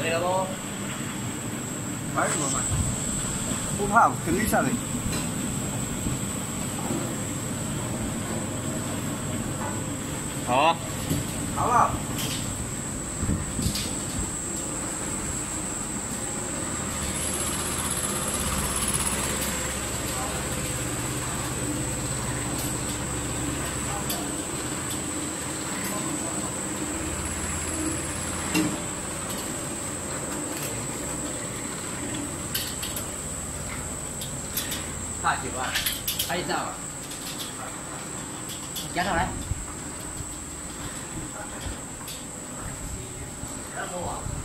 没了不？ 买什么买？不怕，肯定下来。 好啊。 好了。 拍照啊，拍照啊，夹上来。